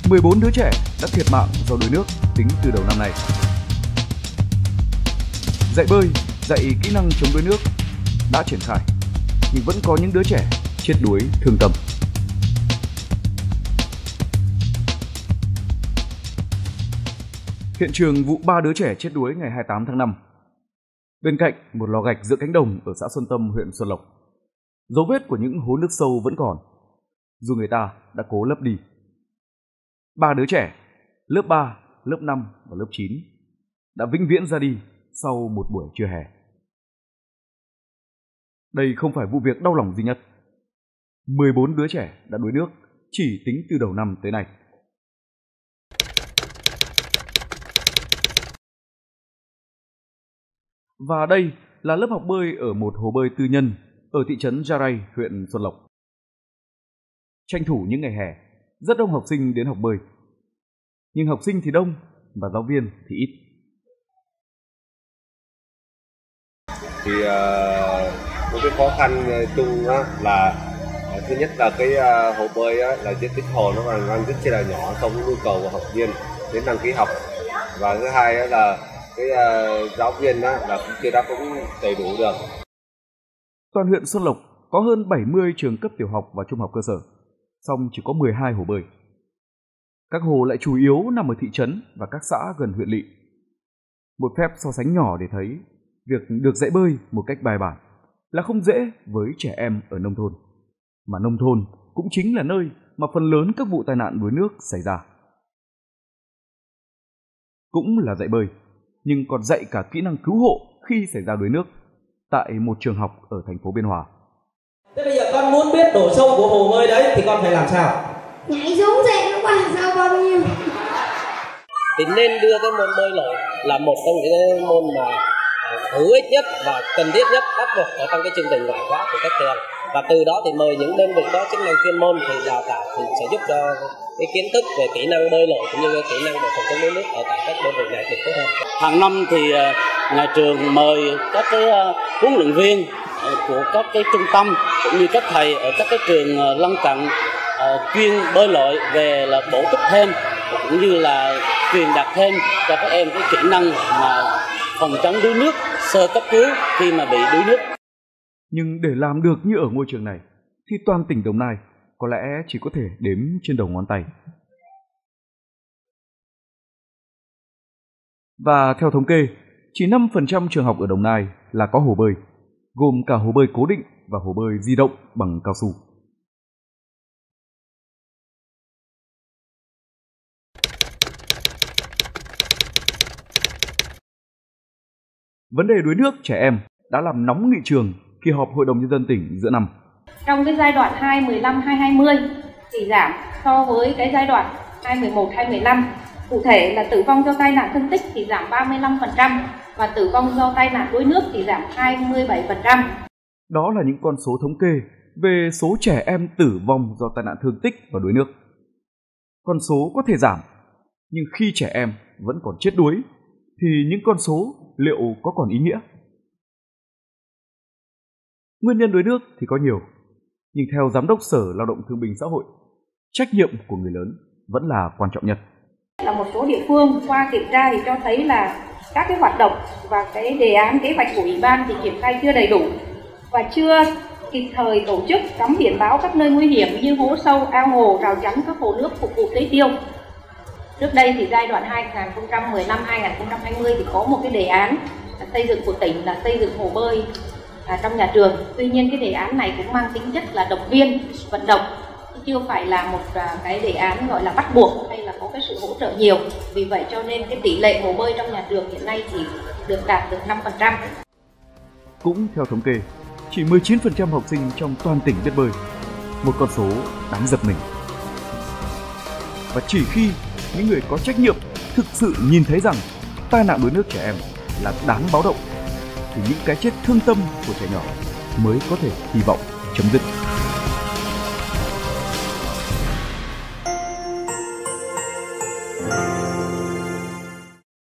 14 đứa trẻ đã thiệt mạng do đuối nước tính từ đầu năm nay. Dạy bơi, dạy kỹ năng chống đuối nước đã triển khai, nhưng vẫn có những đứa trẻ chết đuối thương tâm. Hiện trường vụ 3 đứa trẻ chết đuối ngày 28 tháng 5. Bên cạnh một lò gạch giữa cánh đồng ở xã Xuân Tâm, huyện Xuân Lộc, dấu vết của những hố nước sâu vẫn còn, dù người ta đã cố lấp đi. 3 đứa trẻ, lớp 3, lớp 5 và lớp 9 đã vĩnh viễn ra đi sau một buổi trưa hè. Đây không phải vụ việc đau lòng duy nhất. 14 đứa trẻ đã đuối nước chỉ tính từ đầu năm tới nay. Và đây là lớp học bơi ở một hồ bơi tư nhân ở thị trấn Gia-rai, huyện Xuân Lộc. Tranh thủ những ngày hè, rất đông học sinh đến học bơi. Nhưng học sinh thì đông và giáo viên thì ít. Thì một cái khó khăn chung là thứ nhất là cái hồ bơi là diện tích hồ nó còn rất là nhỏ so với nhu cầu của học viên đến đăng ký học, và thứ hai là cái giáo viên là cũng chưa đáp ứng đầy đủ được. Toàn huyện Xuân Lộc có hơn 70 trường cấp tiểu học và trung học cơ sở, song chỉ có 12 hồ bơi. Các hồ lại chủ yếu nằm ở thị trấn và các xã gần huyện lỵ. Một phép so sánh nhỏ để thấy việc được dạy bơi một cách bài bản là không dễ với trẻ em ở nông thôn, mà nông thôn cũng chính là nơi mà phần lớn các vụ tai nạn đuối nước xảy ra. Cũng là dạy bơi, nhưng còn dạy cả kỹ năng cứu hộ khi xảy ra đuối nước tại một trường học ở thành phố Biên Hòa. Thế bây giờ con muốn biết độ sâu của hồ bơi đấy thì con phải làm sao? Nhảy xuống xem nó qua sao bao nhiêu. Thì nên đưa cái môn bơi lội là một trong những môn mà hữu ích nhất và cần thiết nhất, bắt buộc ở trong cái chương trình ngoại khóa của các trường. Và từ đó thì mời những đơn vị có chức năng chuyên môn thì đào tạo thì sẽ giúp cho cái kiến thức về kỹ năng bơi lội cũng như cái kỹ năng về phòng chống đuối nước ở tại các đơn vị này được tốt hơn. Hàng năm thì nhà trường mời các cái huấn luyện viên của các cái trung tâm cũng như các thầy ở các cái trường lân cận chuyên bơi lội về là bổ túc thêm cũng như là truyền đạt thêm cho các em cái kỹ năng mà phòng chống đuối nước, sơ cấp cứu khi mà bị đuối nước. Nhưng để làm được như ở ngôi trường này thì toàn tỉnh Đồng Nai có lẽ chỉ có thể đếm trên đầu ngón tay. Và theo thống kê, chỉ 5% trường học ở Đồng Nai là có hồ bơi, gồm cả hồ bơi cố định và hồ bơi di động bằng cao su. Vấn đề đuối nước trẻ em đã làm nóng nghị trường kỳ họp Hội đồng Nhân dân tỉnh giữa năm. Trong cái giai đoạn 2015-2020 thì giảm so với cái giai đoạn 2011-2015. Cụ thể là tử vong do tai nạn thương tích thì giảm 35% và tử vong do tai nạn đuối nước thì giảm 27%. Đó là những con số thống kê về số trẻ em tử vong do tai nạn thương tích và đuối nước. Con số có thể giảm, nhưng khi trẻ em vẫn còn chết đuối thì những con số liệu có còn ý nghĩa? Nguyên nhân đuối nước thì có nhiều, nhưng theo Giám đốc Sở Lao động Thương binh Xã hội, trách nhiệm của người lớn vẫn là quan trọng nhất. Là một số địa phương qua kiểm tra thì cho thấy là các cái hoạt động và cái đề án kế hoạch của Ủy ban thì triển khai chưa đầy đủ và chưa kịp thời tổ chức cắm biển báo các nơi nguy hiểm như hố sâu, ao hồ, rào chắn các hồ nước phục vụ tưới tiêu. Trước đây thì giai đoạn 2015-2020 thì có một cái đề án xây dựng của tỉnh là xây dựng hồ bơi trong nhà trường. Tuy nhiên cái đề án này cũng mang tính chất là động viên, vận động, chưa phải là một cái đề án gọi là bắt buộc hay là có cái sự hỗ trợ nhiều. Vì vậy cho nên cái tỷ lệ hồ bơi trong nhà trường hiện nay chỉ được đạt được 5%. Cũng theo thống kê, chỉ 19% học sinh trong toàn tỉnh biết bơi, một con số đáng giật mình. Và chỉ khi những người có trách nhiệm thực sự nhìn thấy rằng tai nạn đuối nước trẻ em là đáng báo động thì những cái chết thương tâm của trẻ nhỏ mới có thể hy vọng chấm dứt.